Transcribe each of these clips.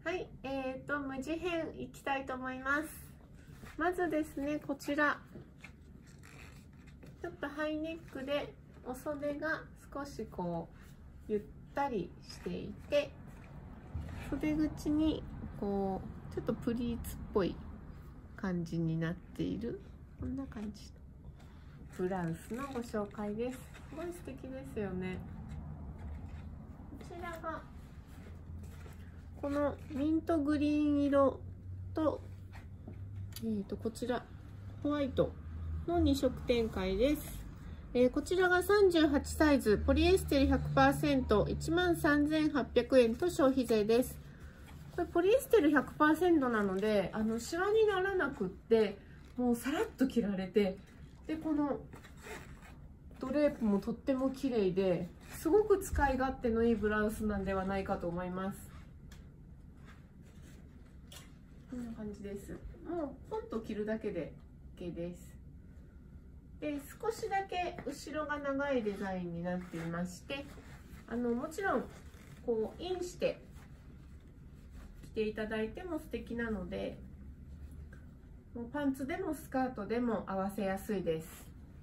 はい、無地編いきたいと思います。まずですね、こちら。ちょっとハイネックでお袖が少しこう、ゆったりしていて、袖口にこう、ちょっとプリーツっぽい感じになっている。こんな感じのブラウスのご紹介です。すごい素敵ですよね。こちらが、このミントグリーン色と、こちらホワイトの2色展開です。こちらが38サイズ、ポリエステル 100%、13,800円と消費税です。これポリエステル 100% なので、シワにならなくって、もうさらっと着られて、で、このドレープもとっても綺麗で、すごく使い勝手のいいブラウスなんではないかと思います。こんな感じです。もうポンと着るだけで OK です。で、少しだけ後ろが長いデザインになっていまして、もちろんこうインして着ていただいても素敵なので、もうパンツでもスカートでも合わせやすいです。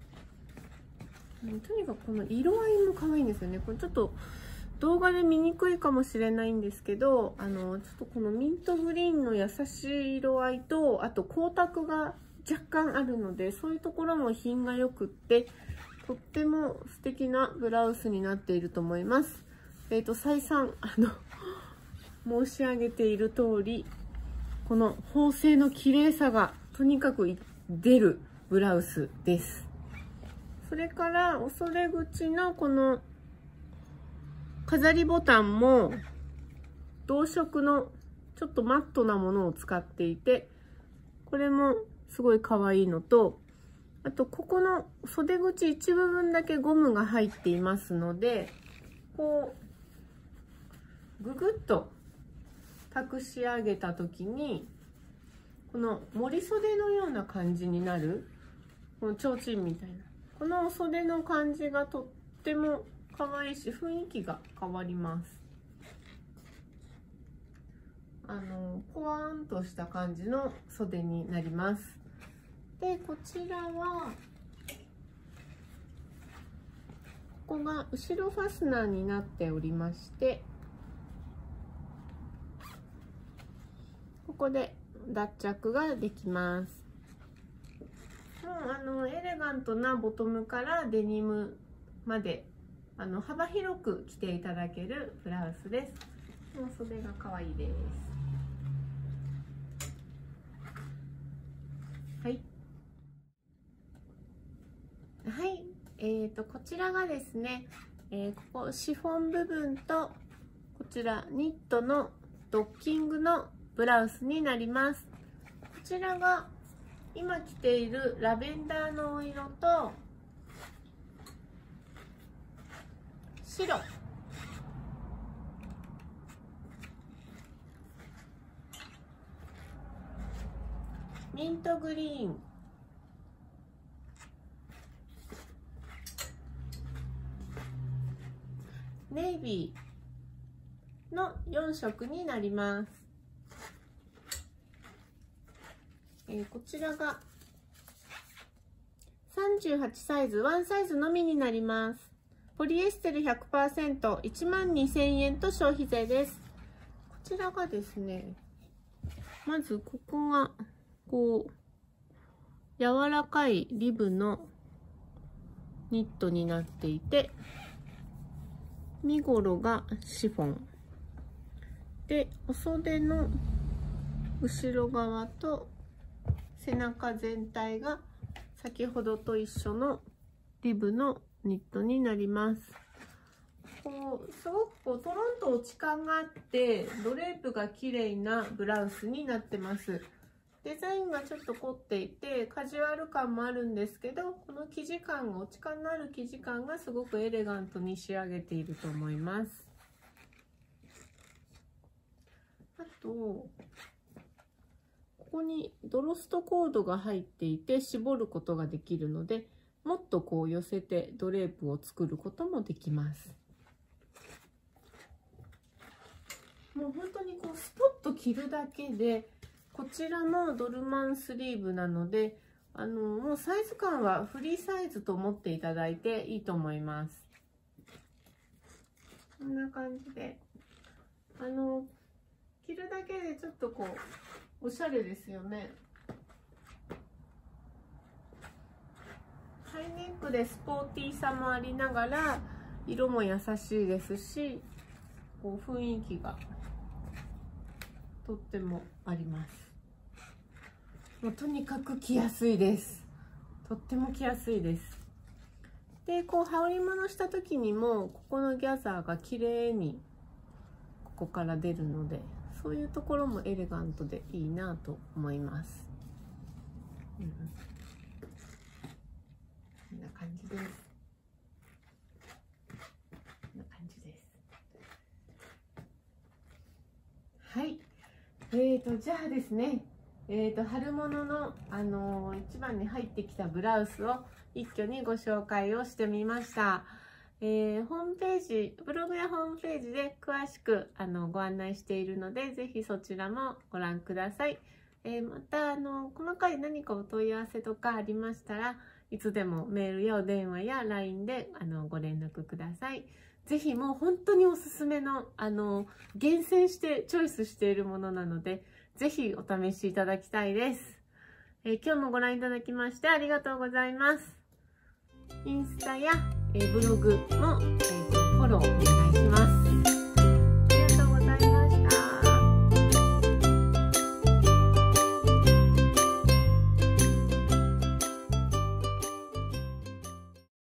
とにかくこの色合いも可愛いんですよね。これちょっと動画で見にくいかもしれないんですけど、ちょっとこのミントグリーンの優しい色合いと、あと光沢が若干あるので、そういうところも品が良くって、とっても素敵なブラウスになっていると思います。再三、申し上げている通り、この縫製の綺麗さがとにかく出るブラウスです。それから、お袖口のこの飾りボタンも同色のちょっとマットなものを使っていて、これもすごい可愛いのと、あとここの袖口一部分だけゴムが入っていますので、こうググッと託し上げた時にこの盛り袖のような感じになる、この提灯みたいなこの袖の感じがとっても可愛いし、雰囲気が変わります。ポワーンとした感じの袖になります。で、こちらは、ここが後ろファスナーになっておりまして、ここで脱着ができます。もうエレガントなボトムからデニムまで幅広く着ていただけるブラウスです。もう袖が可愛いです。はい。はい。こちらがですね、ここシフォン部分と、こちらニットのドッキングのブラウスになります。こちらが今着ているラベンダーのお色と、白。ミントグリーン。ネイビーの4色になります。こちらが38サイズ、1サイズのみになります。ポリエステル 100%、12,000円と消費税です。こちらがですね、まずここが、こう、柔らかいリブのニットになっていて、身ごろがシフォン。で、お袖の後ろ側と背中全体が先ほどと一緒のリブのニットになります。こうすごくこうトロンと落ち感があってドレープが綺麗なブラウスになってます。デザインがちょっと凝っていてカジュアル感もあるんですけど、この生地感が落ち感のある生地感がすごくエレガントに仕上げていると思います。あとここにドロストコードが入っていて絞ることができるので、もっとこう寄せてドレープを作ることもできます。 もう本当にこうスポッと着るだけで、こちらもドルマンスリーブなので、もうサイズ感はフリーサイズと思っていただいていいと思います。こんな感じで、着るだけでちょっとこうおしゃれですよね。ハイネックでスポーティーさもありながら、色も優しいですし、こう雰囲気がとってもあります。もうとにかく着やすいです。とっても着やすいです。で、こう羽織物した時にも、ここのギャザーが綺麗にここから出るので、そういうところもエレガントでいいなと思います。こんな感じです。こんな感じです。はい。じゃあですね、春物の、一番に入ってきたブラウスを一挙にご紹介をしてみました。ホームページ、ブログやホームページで詳しくご案内しているので、ぜひそちらもご覧ください。また、細かい何かお問い合わせとかありましたら、いつでもメールやお電話や LINE でご連絡ください。ぜひもう本当におすすめの、厳選してチョイスしているものなので、ぜひお試しいただきたいです。今日もご覧いただきましてありがとうございます。インスタや、ブログも、フォローお願いします。